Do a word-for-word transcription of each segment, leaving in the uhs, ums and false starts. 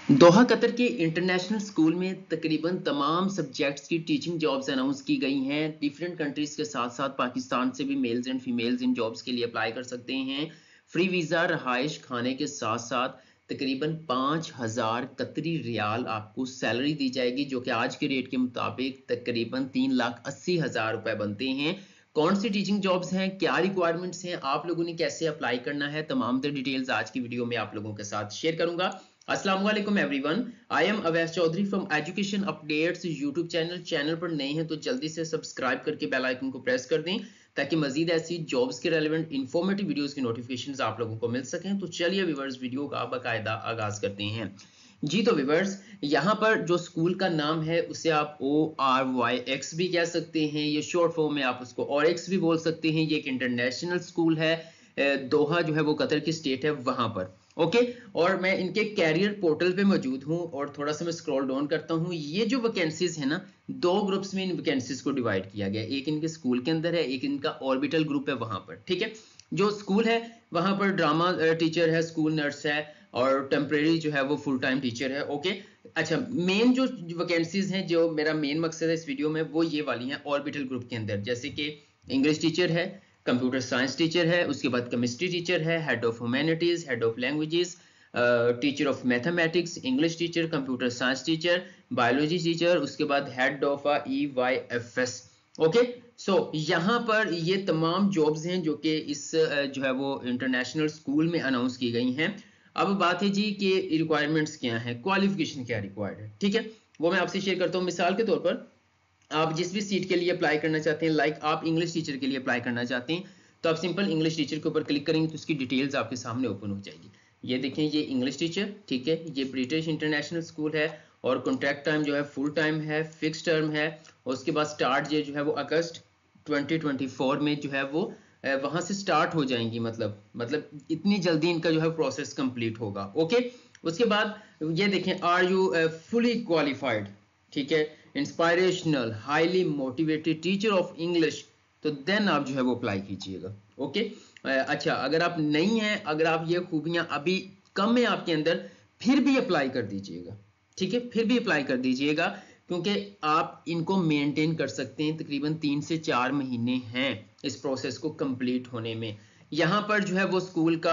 दोहा Qatar के international school में तकरीबन तमाम सब्जेक्ट्स की टीचिंग जॉब्स अनाउंस की गई हैं। डिफरेंट कंट्रीज के साथ साथ पाकिस्तान से भी males and females in jobs के लिए अप्लाई कर सकते हैं। फ्री वीज़ा, रहाइश, खाने के साथ साथ तकरीबन पाँच हज़ार कतरी रियाल आपको सैलरी दी जाएगी, जो कि आज के रेट के मुताबिक तकरीबन तीन लाख अस्सी हज़ार रुपए बनते हैं। कौन सी टीचिंग जॉब्स हैं, क्या रिक्वायरमेंट्स हैं, आप लोगों ने कैसे अप्लाई करना है, तमाम तर डिटेल्स आज की वीडियो में आप लोगों के साथ शेयर करूंगा। अस्सलाम वालेकुम everyone, I am Awais Chaudhry from education updates YouTube channel. Channel पर नए हैं तो जल्दी से सब्सक्राइब करके बेल आइकन को प्रेस कर दें ताकि मजीद ऐसी जॉब्स के रेलेवेंट इंफॉर्मेटिव वीडियोस की नोटिफिकेशंस आप लोगों को मिल सकें। तो चलिए व्यूअर्स, वीडियो का बाकायदा आगाज करते हैं। जी तो व्यूअर्स, यहाँ पर जो स्कूल का नाम है उसे आप ओ आर वाई एक्स भी कह सकते हैं, ये शॉर्ट फॉर्म में आप उसको और एक्स भी बोल सकते हैं। ये एक इंटरनेशनल स्कूल है, दोहा जो है वो कतर की स्टेट है वहां पर। Okay okay? और मैं इनके कैरियर पोर्टल पे मौजूद हूँ और थोड़ा सा मैं स्क्रॉल डाउन करता हूँ। ये जो वैकेंसीज है ना, दो ग्रुप्स में इन वैकेंसीज को डिवाइड किया गया, एक इनके स्कूल के अंदर है, एक इनका ऑर्बिटल ग्रुप है वहां पर। ठीक है, जो स्कूल है वहां पर ड्रामा टीचर है, स्कूल नर्स है और टेम्परेरी जो है वो फुल टाइम टीचर है। Okay okay? अच्छा, मेन जो वैकेंसीज हैं, जो मेरा मेन मकसद है इस वीडियो में, वो ये वाली हैं ऑर्बिटल ग्रुप के अंदर। जैसे कि इंग्लिश टीचर है, कंप्यूटर साइंस टीचर है, उसके बाद केमिस्ट्री टीचर है, head of humanities, head of languages, teacher of mathematics, English teacher, computer science teacher, biology teacher, उसके बाद head of E Y F S. Okay, so यहाँ पर ये तमाम जॉब्स हैं जो कि इस uh, जो है वो इंटरनेशनल स्कूल में अनाउंस की गई हैं। अब बात है जी कि रिक्वायरमेंट्स क्या हैं, क्वालिफिकेशन क्या रिक्वायर्ड है। ठीक है, वो मैं आपसे शेयर करता हूँ। मिसाल के तौर पर आप जिस भी सीट के लिए अप्लाई करना चाहते हैं, लाइक आप इंग्लिश टीचर के लिए अप्लाई करना चाहते हैं, तो आप सिंपल इंग्लिश टीचर के ऊपर क्लिक करेंगे तो उसकी डिटेल्स आपके सामने ओपन हो जाएगी। ये देखें, ये इंग्लिश टीचर, ठीक है, ये ब्रिटिश इंटरनेशनल स्कूल है और कॉन्ट्रैक्ट टाइम जो है फुल टाइम है, फिक्स टर्म है। उसके बाद स्टार्ट ये जो है वो अगस्त ट्वेंटी ट्वेंटी फोर में जो है वो वहां से स्टार्ट हो जाएंगी, मतलब मतलब इतनी जल्दी इनका जो है प्रोसेस कंप्लीट होगा। ओके, उसके बाद ये देखें, आर यू फुली क्वालिफाइड, ठीक है, inspirational, highly motivated teacher of English, तो देन आप जो है वो अप्लाई कीजिएगा। ओके, अच्छा, अगर आप नहीं हैं, अगर आप ये खूबियां अभी कम है आपके अंदर, फिर भी अप्लाई कर दीजिएगा। ठीक है, फिर भी अप्लाई कर दीजिएगा, क्योंकि आप इनको मेंटेन कर सकते हैं। तकरीबन तीन से चार महीने हैं इस प्रोसेस को कंप्लीट होने में। यहाँ पर जो है वो स्कूल का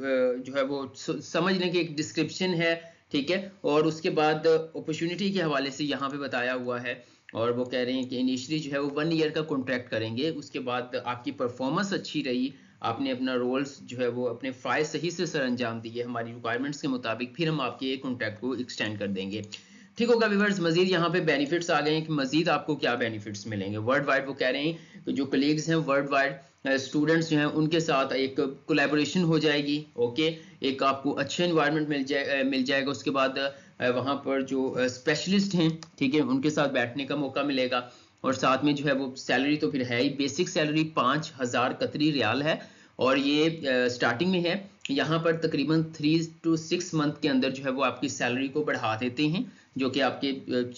जो है वो समझने की एक डिस्क्रिप्शन है, ठीक है, और उसके बाद अपॉर्चुनिटी के हवाले से यहाँ पे बताया हुआ है। और वो कह रहे हैं कि इनिशियली जो है वो वन ईयर का कॉन्ट्रैक्ट करेंगे, उसके बाद आपकी परफॉर्मेंस अच्छी रही, आपने अपना रोल्स जो है वो अपने फाइल सही से सर अंजाम दिए हमारी रिक्वायरमेंट्स के मुताबिक, फिर हम आपके कॉन्ट्रैक्ट को एक्सटेंड कर देंगे। ठीक होगा व्यूअर्स, मजीद यहाँ पे बेनिफिट्स आ गए हैं कि मजीद आपको क्या बेनिफिट्स मिलेंगे वर्ल्ड वाइड। वो कह रहे हैं कि जो कलीग्स हैं वर्ल्ड वाइड, स्टूडेंट्स जो हैं उनके साथ एक कोलैबोरेशन हो जाएगी। ओके, एक आपको अच्छे एनवायरनमेंट मिल जाए मिल जाएगा। उसके बाद वहाँ पर जो स्पेशलिस्ट हैं, ठीक है, उनके साथ बैठने का मौका मिलेगा। और साथ में जो है वो सैलरी तो फिर है ही, बेसिक सैलरी पाँच हज़ार कतरी रियाल है और ये स्टार्टिंग में है। यहाँ पर तकरीबन थ्री टू सिक्स मंथ के अंदर जो है वो आपकी सैलरी को बढ़ा देते हैं, जो कि आपके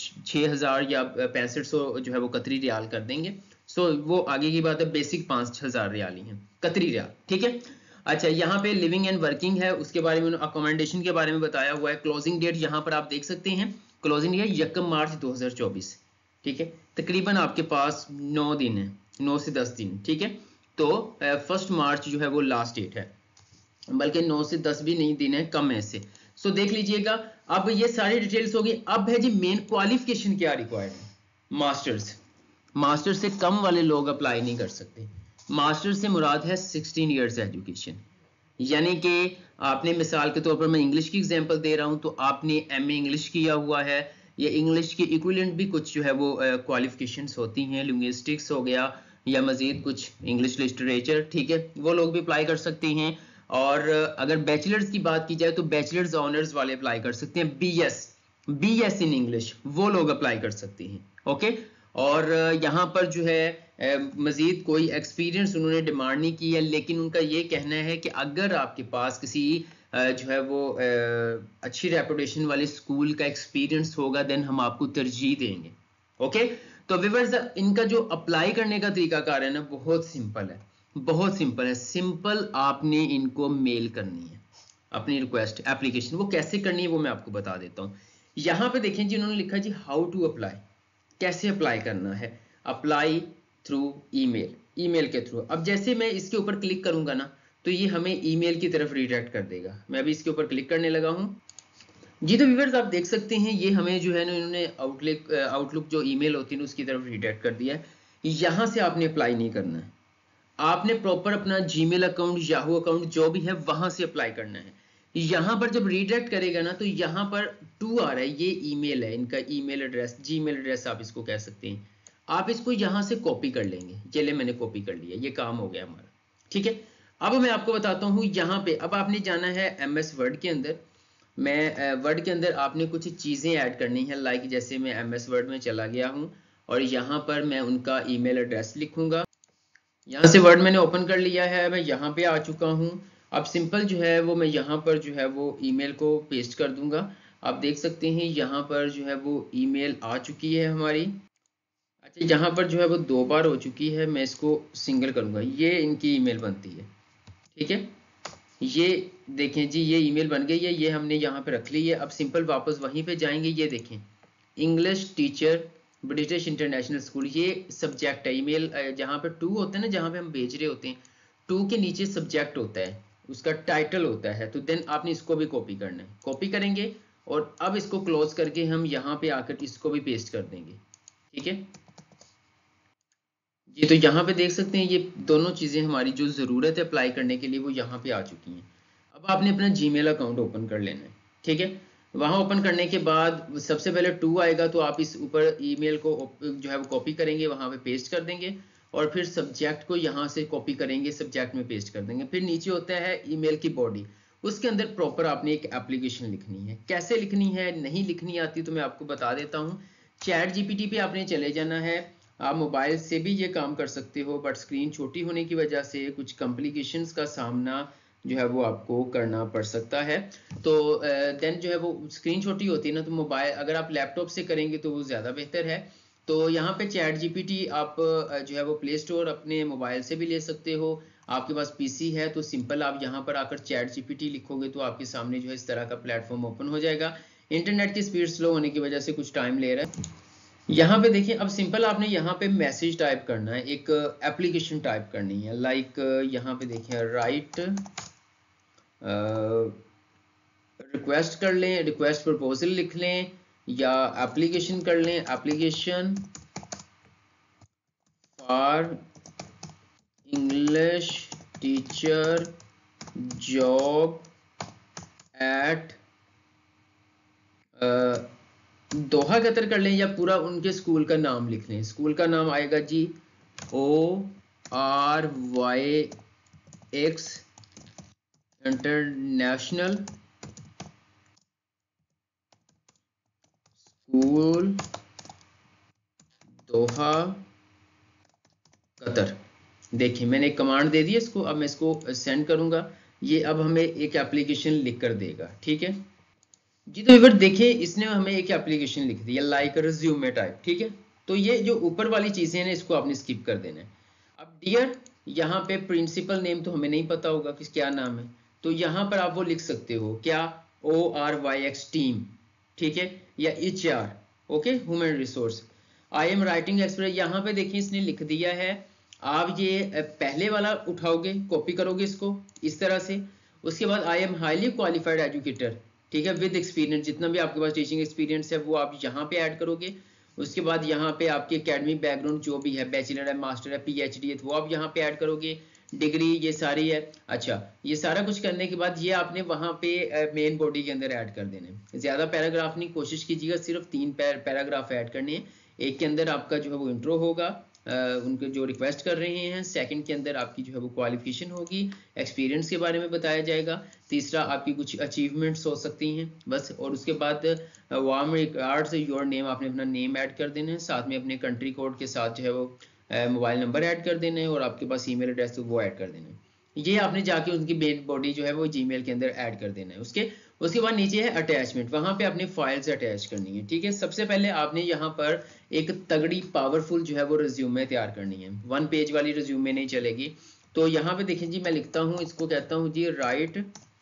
छः हज़ार या पैंसठ सौ जो है वो कतरी रियाल कर देंगे। सो वो आगे की बात है, बेसिक पाँच हज़ार रियाल ही है, कतरी रियाल। ठीक है, अच्छा, यहाँ पे लिविंग एंड वर्किंग है, उसके बारे में अकोमोडेशन के बारे में बताया हुआ है। क्लोजिंग डेट यहाँ पर आप देख सकते हैं, क्लोजिंग डेट यकम मार्च दो हज़ार चौबीस। ठीक है, तकरीबन आपके पास नौ दिन है, नौ से दस दिन। ठीक है, तो फर्स्ट मार्च जो है वो लास्ट डेट है, बल्कि नौ से दस भी नहीं दिन है, कम है से। सो देख लीजिएगा। अब ये सारी डिटेल्स होगी। अब है जी मेन क्वालिफिकेशन क्या रिक्वायर्ड है। मास्टर्स, मास्टर से कम वाले लोग अप्लाई नहीं कर सकते। मास्टर से मुराद है सिक्सटीन इयर्स एजुकेशन, यानी कि आपने, मिसाल के तौर पर मैं इंग्लिश की एग्जांपल दे रहा हूं, तो आपने एमए इंग्लिश किया हुआ है, या इंग्लिश के इक्विवेलेंट भी कुछ जो है वो क्वालिफिकेशंस होती हैं, लिंग्विस्टिक्स हो गया या मजीद कुछ इंग्लिश लिटरेचर, ठीक है, वो लोग भी अप्लाई कर सकते हैं। और अगर बैचलर्स की बात की जाए तो बैचलर्स ऑनर्स वाले अप्लाई कर सकते हैं। B S B S in English वो लोग अप्लाई कर सकते हैं। ओके, और यहाँ पर जो है मजीद कोई एक्सपीरियंस उन्होंने डिमांड नहीं की है, लेकिन उनका ये कहना है कि अगर आपके पास किसी जो है वो अच्छी रेपुटेशन वाले स्कूल का एक्सपीरियंस होगा, देन हम आपको तरजीह देंगे। ओके, तो व्यूअर्स, इनका जो अप्लाई करने का तरीकाकार है ना, बहुत सिंपल है, बहुत सिंपल है। सिंपल आपने इनको मेल करनी है। अपनी रिक्वेस्ट एप्लीकेशन वो कैसे करनी है वो मैं आपको बता देता हूँ। यहाँ पे देखें जी उन्होंने लिखा जी हाउ टू अप्लाई, कैसे अप्लाई करना है, अप्लाई थ्रू ईमेल, ईमेल के थ्रू। अब जैसे मैं इसके ऊपर क्लिक करूंगा ना तो ये हमें ईमेल की तरफ रिडायरेक्ट कर देगा। मैं अभी इसके ऊपर क्लिक करने लगा हूँ जी। तो व्यूअर्स आप देख सकते हैं ये हमें जो है ना इन्होंने आउटलुक आउटलुक जो ईमेल होती है उसकी तरफ रिडायरेक्ट कर दिया है। यहाँ से आपने अप्लाई नहीं करना है, आपने प्रॉपर अपना जीमेल अकाउंट याहू अकाउंट जो भी है वहां से अप्लाई करना है। यहाँ पर जब रिडायरेक्ट करेगा ना तो यहाँ पर टू आ रहा है, ये ईमेल है इनका, ईमेल एड्रेस, जीमेल एड्रेस आप इसको कह सकते हैं। आप इसको यहाँ से कॉपी कर लेंगे। चलिए मैंने कॉपी कर लिया, ये काम हो गया हमारा, ठीक है। अब मैं आपको बताता हूँ यहाँ पे अब आपने जाना है एम एस वर्ड के अंदर। मैं वर्ड के अंदर आपने कुछ चीजें ऐड करनी है, लाइक जैसे मैं एम एस वर्ड में चला गया हूँ और यहाँ पर मैं उनका ईमेल एड्रेस लिखूंगा। यहाँ से वर्ड मैंने ओपन कर लिया है, मैं यहाँ पे आ चुका हूँ। अब सिंपल जो है वो मैं यहाँ पर जो है वो ईमेल को पेस्ट कर दूंगा। आप देख सकते हैं यहाँ पर जो है वो ईमेल आ चुकी है हमारी। अच्छा यहाँ पर जो है वो दो बार हो चुकी है, मैं इसको सिंगल करूंगा, ये इनकी ईमेल बनती है, ठीक है। ये देखें जी ये ईमेल बन गई है, ये हमने यहाँ पे रख ली है। अब सिंपल वापस वहीं पे जाएंगे, ये देखें English teacher British international school, ये सब्जेक्ट है। ईमेल जहाँ पे टू होते हैं ना, जहाँ पे हम भेज रहे होते हैं, टू के नीचे सब्जेक्ट होता है, उसका टाइटल होता है। तो देन आपने इसको भी कॉपी करना है, कॉपी करेंगे और अब इसको क्लोज करके हम यहाँ पे आकर इसको भी पेस्ट कर देंगे, ठीक है जी। तो यहाँ पे देख सकते हैं ये दोनों चीजें हमारी जो जरूरत है अप्लाई करने के लिए वो यहाँ पे आ चुकी हैं। अब आपने अपना जीमेल अकाउंट ओपन कर लेना है, ठीक है। वहां ओपन करने के बाद सबसे पहले टू आएगा तो आप इस ऊपर ईमेल को जो है वो कॉपी करेंगे, वहां पे पेस्ट कर देंगे और फिर सब्जेक्ट को यहाँ से कॉपी करेंगे, सब्जेक्ट में पेस्ट कर देंगे। फिर नीचे होता है ईमेल की बॉडी, उसके अंदर प्रॉपर आपने एक एप्लीकेशन लिखनी है। कैसे लिखनी है, नहीं लिखनी आती तो मैं आपको बता देता हूँ। चैट जीपीटी पे आपने चले जाना है। आप मोबाइल से भी ये काम कर सकते हो बट स्क्रीन छोटी होने की वजह से कुछ कॉम्प्लिकेशंस का सामना जो है वो आपको करना पड़ सकता है। तो देन uh, जो है वो स्क्रीन छोटी होती है ना, तो मोबाइल अगर आप लैपटॉप से करेंगे तो वो ज़्यादा बेहतर है। तो यहाँ पे चैट जीपीटी आप जो है वो प्ले स्टोर अपने मोबाइल से भी ले सकते हो। आपके पास पीसी है तो सिंपल आप यहाँ पर आकर चैट जीपीटी लिखोगे तो आपके सामने जो है इस तरह का प्लेटफॉर्म ओपन हो जाएगा। इंटरनेट की स्पीड स्लो होने की वजह से कुछ टाइम ले रहा है। यहाँ पे देखिए अब सिंपल आपने यहाँ पे मैसेज टाइप करना है, एक एप्लीकेशन टाइप करनी है। लाइक यहाँ पे देखिए राइट रिक्वेस्ट कर लें, रिक्वेस्ट प्रपोजल लिख लें या एप्लीकेशन कर लें, application for English teacher job at Doha Qatar कर लें या पूरा उनके स्कूल का नाम लिख लें। स्कूल का नाम आएगा जी O R Y X international school Doha Qatar. देखिए मैंने एक कमांड दे दी है इसको, अब मैं इसको सेंड करूंगा, ये अब हमें एक एप्लीकेशन लिख कर देगा, ठीक है जी। तो व्यूअर देखिए इसने हमें एक एप्लीकेशन लिख दी है लाइक रिज्यूमे टाइप, ठीक है। तो ये जो ऊपर वाली चीजें हैं इसको आपने स्किप कर देना है। अब डियर यहाँ पे प्रिंसिपल नेम तो हमें नहीं पता होगा कि क्या नाम है, तो यहाँ पर आप वो लिख सकते हो क्या, O R Y X team, ठीक है, या H R, okay human resource. I am writing express, यहाँ पे देखिए इसने लिख दिया है। आप ये पहले वाला उठाओगे, कॉपी करोगे इसको इस तरह से। उसके बाद I am highly qualified educator, ठीक है, विद एक्सपीरियंस, जितना भी आपके पास टीचिंग एक्सपीरियंस है वो आप यहाँ पे ऐड करोगे। उसके बाद यहाँ पे आपके एकेडमिक बैकग्राउंड जो भी है, बैचलर है, मास्टर है, पीएचडी है, तो वो आप यहाँ पे ऐड करोगे। डिग्री ये सारी है। अच्छा ये सारा कुछ करने के बाद ये आपने वहाँ पे मेन बॉडी के अंदर ऐड कर देने हैं। ज्यादा पैराग्राफ नहीं, कोशिश कीजिएगा सिर्फ तीन पैराग्राफ ऐड करने हैं। एक के अंदर आपका जो है वो इंट्रो होगा, उनके जो रिक्वेस्ट कर रहे हैं। सेकंड के अंदर आपकी जो है वो क्वालिफिकेशन होगी, एक्सपीरियंस के बारे में बताया जाएगा। तीसरा आपकी कुछ अचीवमेंट्स हो सकती हैं बस। और उसके बाद वार्म रिगार्ड्स योर नेम, आपने अपना नेम ऐड कर देना है, साथ में अपने कंट्री कोड के साथ जो है वो मोबाइल नंबर ऐड कर देना है और आपके पास ईमेल एड्रेस तो वो ऐड कर देना है। ये आपने जाके उनकी मेन बॉडी जो है वो जीमेल के अंदर ऐड कर देना है। उसके उसके बाद नीचे है अटैचमेंट, वहां पे आपने फाइल्स अटैच करनी है, ठीक है। सबसे पहले आपने यहाँ पर एक तगड़ी पावरफुल जो है वो रिज्यूमे तैयार करनी है। वन पेज वाली रिज्यूमे नहीं चलेगी। तो यहाँ पे देखिए जी मैं लिखता हूँ, इसको कहता हूँ जी राइट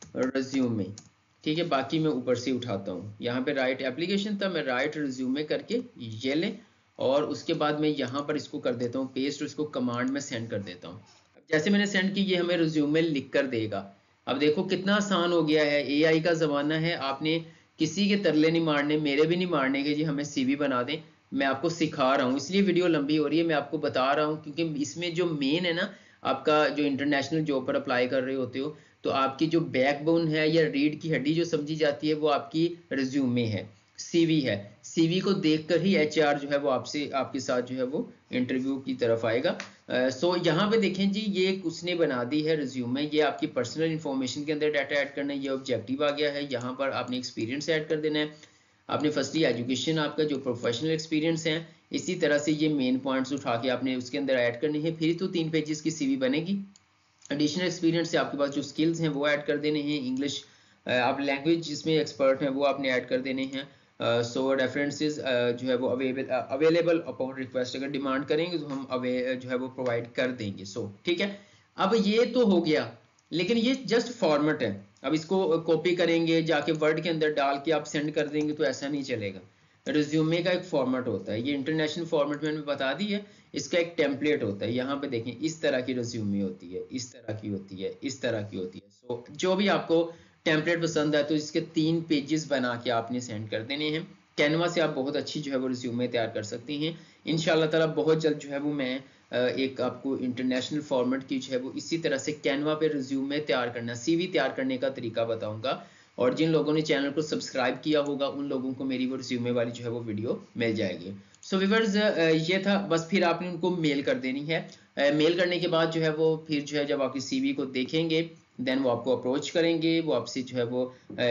रिज्यूमे, ठीक है। बाकी मैं ऊपर से उठाता हूँ, यहाँ पे राइट एप्लीकेशन था, मैं राइट रिज्यूमे करके ये ले, और उसके बाद मैं यहाँ पर इसको कर देता हूँ पेस्ट, इसको कमांड में सेंड कर देता हूँ। जैसे मैंने सेंड की, ये हमें रिज्यूमे लिख कर देगा। अब देखो कितना आसान हो गया है, एआई का ज़माना है, आपने किसी के तरले नहीं मारने, मेरे भी नहीं मारने के जी हमें सीवी बना दें। मैं आपको सिखा रहा हूँ, इसलिए वीडियो लंबी हो रही है, मैं आपको बता रहा हूँ, क्योंकि इसमें जो मेन है ना, आपका जो इंटरनेशनल जॉब पर अप्लाई कर रहे होते हो, तो आपकी जो बैकबोन है या रीढ़ की हड्डी जो समझी जाती है, वो आपकी रिज्यूमे है, सीवी है। सीवी को देखकर ही एचआर जो है वो आपसे आपके साथ जो है वो इंटरव्यू की तरफ आएगा। सो uh, so यहाँ पे देखें जी, ये उसने बना दी है रिज्यूमे, ये आपकी पर्सनल इंफॉर्मेशन के अंदर डाटा ऐड करना है, ये ऑब्जेक्टिव आ गया है। यहाँ पर आपने एक्सपीरियंस ऐड कर देना है, आपने फर्स्टली एजुकेशन, आपका जो प्रोफेशनल एक्सपीरियंस है, इसी तरह से ये मेन पॉइंट्स उठा के आपने उसके अंदर ऐड करने हैं, फिर तो तीन पेजेस की सीवी बनेगी। एडिशनल एक्सपीरियंस से आपके पास जो स्किल्स हैं वो ऐड कर देने हैं, इंग्लिश आप लैंग्वेज जिसमें एक्सपर्ट हैं वो आपने ऐड कर देने हैं। सो रेफरेंसेस जो है वो अवेलेबल अवेलेबल अपॉन रिक्वेस्ट, अगर डिमांड करेंगे तो हम अवे जो है वो प्रोवाइड कर देंगे। सो so, ठीक है, अब ये तो हो गया, लेकिन ये जस्ट फॉर्मेट है। अब इसको कॉपी करेंगे, जाके वर्ड के अंदर डाल के आप सेंड कर देंगे तो ऐसा नहीं चलेगा। रिज्यूमे का एक फॉर्मेट होता है, ये इंटरनेशनल फॉर्मेट मैंने बता दी है, इसका एक टेम्पलेट होता है। यहाँ पे देखें, इस तरह की रिज्यूमे होती है, इस तरह की होती है, इस तरह की होती है। सो so, जो भी आपको टेम्पलेट पसंद है तो इसके तीन पेजेस बना के आपने सेंड कर देने हैं। कैनवा से आप बहुत अच्छी जो है वो रिज्यूमे तैयार कर सकती हैं। इंशाल्लाह ताला बहुत जल्द जो है वो मैं एक आपको इंटरनेशनल फॉर्मेट की जो है वो इसी तरह से कैनवा पे रिज्यूमे तैयार करना, सीवी तैयार करने का तरीका बताऊंगा। और जिन लोगों ने चैनल को सब्सक्राइब किया होगा उन लोगों को मेरी वो रिज्यूमे वाली जो है वो वीडियो मिल जाएगी। सो so, व्यूअर्स ये था, बस फिर आपने उनको मेल कर देनी है। मेल करने के बाद जो है वो फिर जो है जब आपकी सीवी को देखेंगे, देन वो आपको अप्रोच करेंगे, वो आपसे जो है वो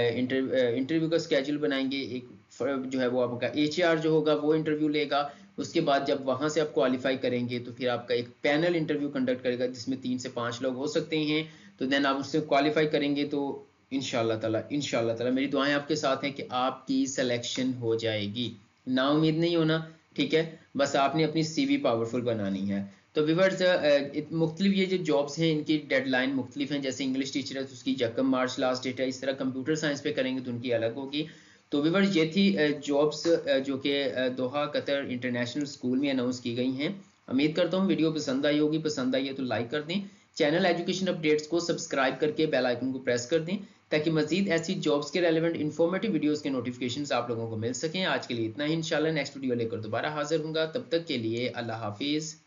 इंटरव्यू का स्केड्यूल बनाएंगे। एक जो है वो आपका एचआर जो होगा वो इंटरव्यू लेगा। उसके बाद जब वहां से आप क्वालिफाई करेंगे तो फिर आपका एक पैनल इंटरव्यू कंडक्ट करेगा, जिसमें तीन से पांच लोग हो सकते हैं। तो देन आप उससे क्वालिफाई करेंगे तो इंशाल्लाह ताला इंशाल्लाह ताला मेरी दुआएं आपके साथ हैं कि आपकी सिलेक्शन हो जाएगी। ना उम्मीद नहीं होना, ठीक है, बस आपने अपनी सीवी पावरफुल बनानी है। तो व्यूअर्स मुख्तलिफ ये जो जॉब्स हैं इनकी डेडलाइन मुख्तलिफ हैं, जैसे इंग्लिश टीचर है तो उसकी यकम मार्च लास्ट डेट है, इस तरह कंप्यूटर साइंस पे करेंगे तो उनकी अलग होगी। तो व्यूअर्स ये थी जॉब्स जो कि दोहा कतर इंटरनेशनल स्कूल में अनाउंस की गई हैं। उम्मीद करता हूँ वीडियो पसंद आई होगी, पसंद आई है तो लाइक कर दें, चैनल एजुकेशन अपडेट्स को सब्सक्राइब करके बेल आइकन को प्रेस कर दें, ताकि मजीद ऐसी जॉब्स के रेलेवेंट इन्फॉर्मेटिव वीडियोस के नोटिफिकेशंस आप लोगों को मिल सकें। आज के लिए इतना ही, इंशाल्लाह नेक्स्ट वीडियो लेकर दोबारा हाजिर होऊंगा, तब तक के लिए अल्लाह हाफिज।